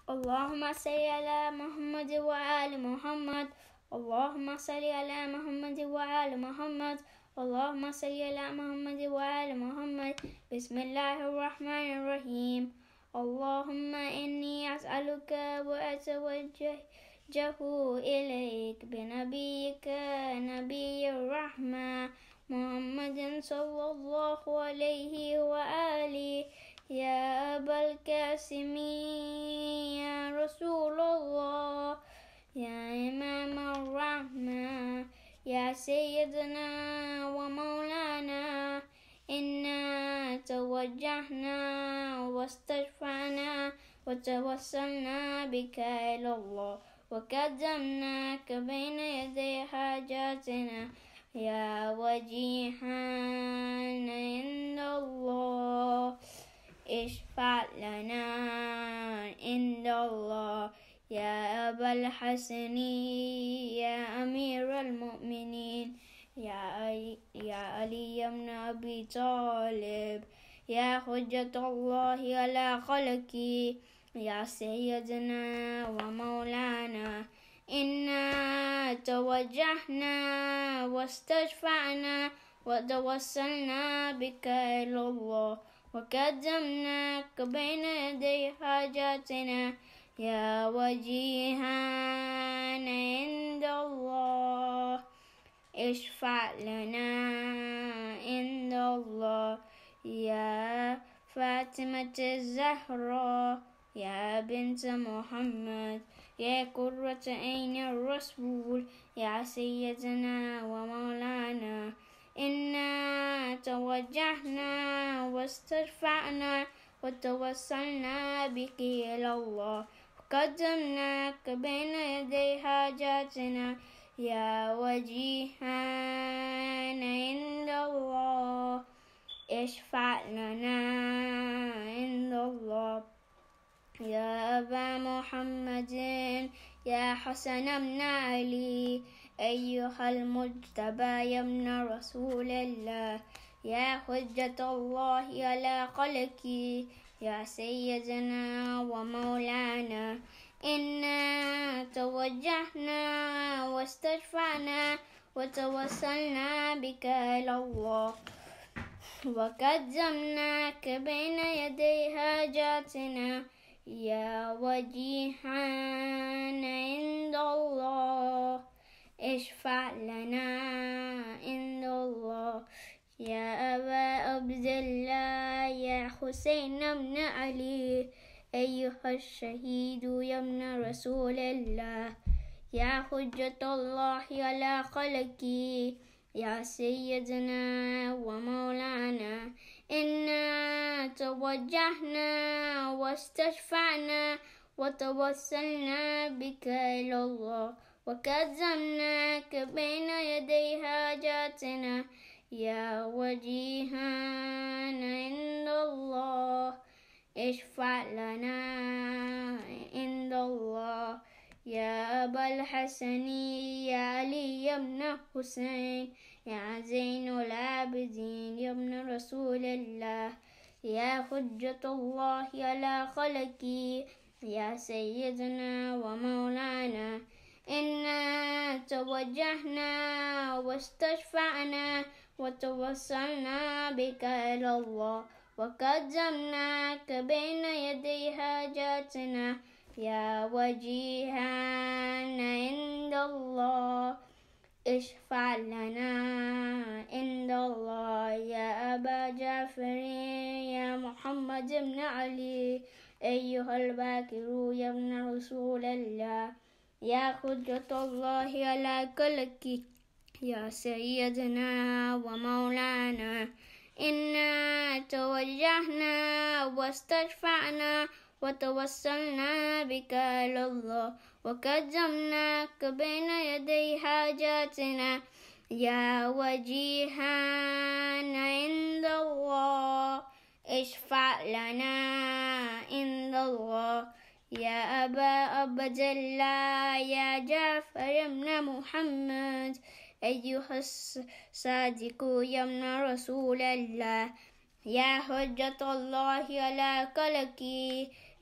اللهم صل على محمد وآل محمد. اللهم صل على محمد وآل محمد. اللهم صل على محمد وآل محمد. بسم الله الرحمن الرحيم. اللهم إني أسألك وأتوجه إليك بنبيك نبي الرحمة محمد صلى الله عليه وآله يا أبا القاسم يا رسول الله يا إمام الرحمة يا سيدنا ومولانا إنا توجهنا واستشفعنا وتوسلنا بك إلى الله وقدمناك بين يدي حاجاتنا يا وجيها عند الله اشفع لنا عند الله يا أبا الحسن يا أمير المؤمنين يا علي بن أبي طالب يا حجة الله على خلقه يا سيدنا ومولانا إنا توجهنا واستشفعنا وتوسلنا بك إلى الله وقدمناك بين يدي حاجاتنا يا وجيها عند الله اشفع لنا عند الله يا فاطمة الزهراء يا بنت محمد يا قرة عين الرسول يا سيدنا ومولانا إنا توجهنا واستشفعنا وتوسلنا بك إلى الله وقدمناك بين يدي حاجاتنا يا وجيها عند الله اشفع لنا عند الله يا أبا محمد يا حسن بن علي أيها المجتبى يا ابن رسول الله يا حجة الله على خلقه يا سيدنا ومولانا إنا توجهنا واستشفعنا وتوسلنا بك إلى الله وقدمناك بين يدي حاجاتنا يا وجيها عند الله اشفع لنا عند الله يا أبا عبد الله يا حسين بن علي أيها الشهيد يا ابن رسول الله يا حجة الله على خلقه يا سيدنا ومولانا إنا توجهنا واستشفعنا وتوسلنا بك إلى الله وقدمناك بين يدي حاجاتنا يا وجيها عند الله اشفع لنا عند الله يا أبا الحسن يا علي بن حسين يا زين العابدين يا ابن رسول الله يا حجة الله على خلقه يا سيدنا ومولانا إنا توجهنا واستشفعنا وتوسلنا بك إلى الله وقدمناك بين يدي حاجاتنا يا وجيها عند الله اشفع لنا عند الله يا أبا جعفر يا محمد بن علي أيها الباكر يا ابن رسول الله يا حجة الله على خلقه يا سيدنا ومولانا إنا توجهنا واستشفعنا وتوسلنا بك إلى الله وقدمناك بين يدي حاجاتنا يا وجيها عند الله اشفع لنا عند الله يا أبا عبد الله يا جعفر بن محمد أيها الصادق يا ابن رسول الله يا حجة الله على خلقه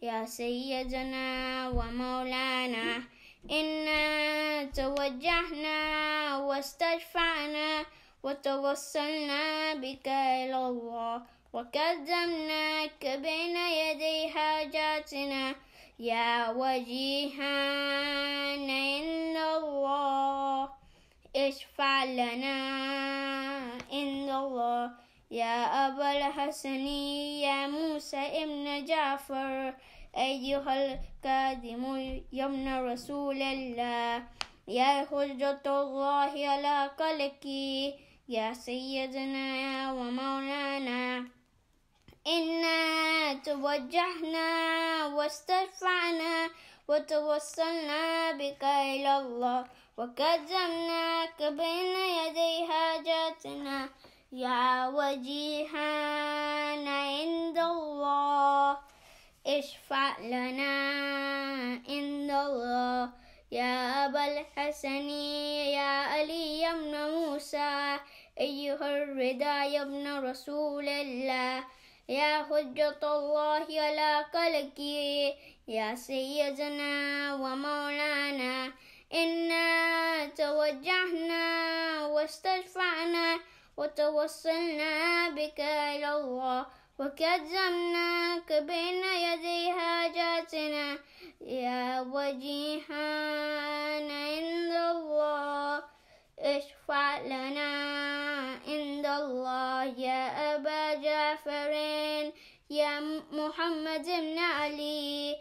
يا سيدنا ومولانا إنا توجهنا واستشفعنا وتوصلنا بك إلى الله وقدمناك بين يدي حاجاتنا يا وجيها عند الله اشفع لنا عند الله يا أبا الحسن يا موسى ابن جعفر أيها القادم يا ابن رسول الله يا حجة الله على خلقه يا سيدنا ومولانا إنا توجهنا واستشفعنا وتوصلنا بك إلى الله وقدمناك بين يدي حاجاتنا يا وجيها عند الله اشفع لنا عند الله يا أبا الحسن يا علي يا ابن موسى أيها الرضا يا ابن رسول الله يا حجة الله على خلقه يا سيدنا ومولانا إنا توجهنا واستشفعنا وتوصلنا بك إلى الله وقدمناك بين يدي حاجاتنا يا وجيها عند الله اشفع لنا عند الله يا أبا جعفر يا محمد بن علي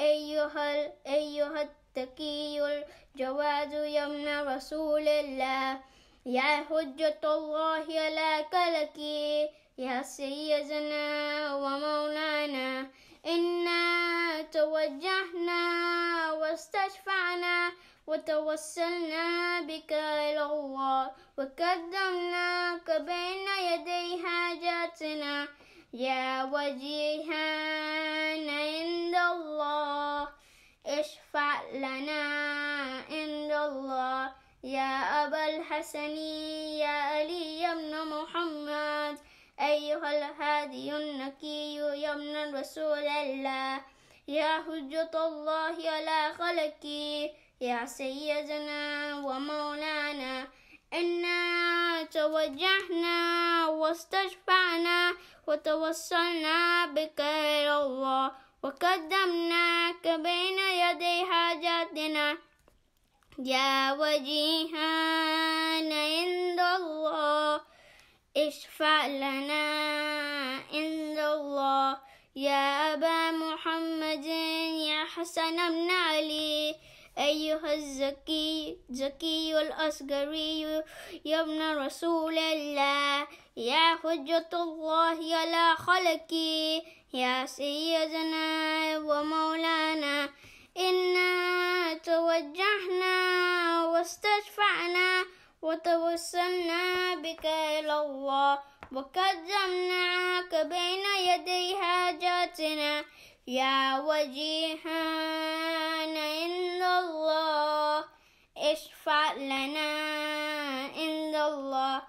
أيها التقي الجواد يا ابن رسول الله يا حجة الله على خلقه يا سيدنا ومولانا إنا توجهنا واستشفعنا وتوصلنا بك إلى الله وقدمناك بين يدي حاجاتنا يا وجيها عند الله اشفع لنا عند الله يا أبا الحسن يا علي يا ابن محمد أيها الهادي النقي يا ابن رسول الله يا حجة الله على خلقه يا سيدنا ومولانا إنا توجهنا واستشفعنا وتوصلنا بك إلى الله وقدمناك بين يدي حاجاتنا يا وجيها عند الله اشفع لنا عند الله يا أبا محمد يا حسن بن علي أيها الزكي الأصغري يا ابن رسول الله يا حجة الله على خلقه يا سيدنا ومولانا إنا توجهنا واستشفعنا وتوصلنا بك إلى الله وقدمناك بين يدي حاجاتنا يا وجيها عند الله اشفع لنا عند الله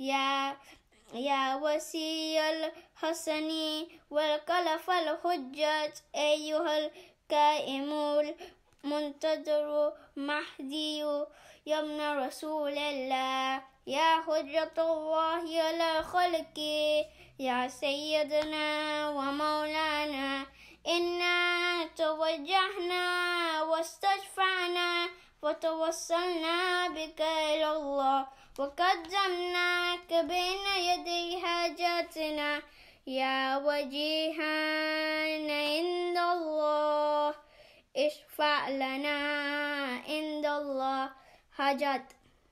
يا وسي الحسن والخلف الحجة أيها القائم المنتظر مهدي يا ابن رسول الله يا حجة الله على خلقه يا سيدنا ومولانا إنا توجهنا واستشفعنا وتوصلنا بك إلى الله وقدمناك بين يدي حاجاتنا يا وجيها عند الله اشفع لنا عند الله حاجات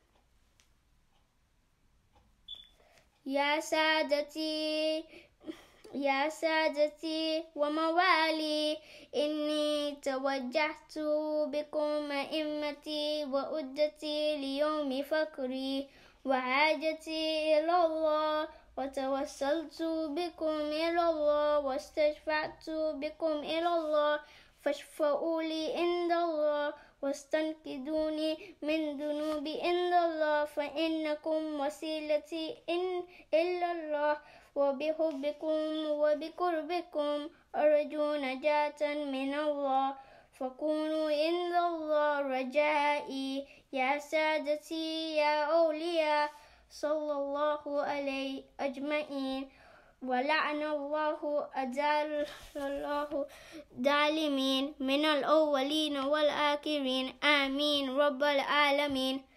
يا سادتي وموالي إني توجهت بكم أئمتي وأدتي ليوم فقري وحاجتي إلى الله وتوسلت بكم إلى الله واستشفعت بكم إلى الله فاشفعوا لي عند الله واستنقذوني من ذنوبي عند الله فإنكم وسيلتي إلا الله وبحبكم وبقربكم أرجو نجاة من الله فكونوا عند الله رجائي يا سادتي يا أولياء صلى الله عليه أجمعين ولعن الله أجل الله ظالمين من الأولين والآخرين آمين رب العالمين.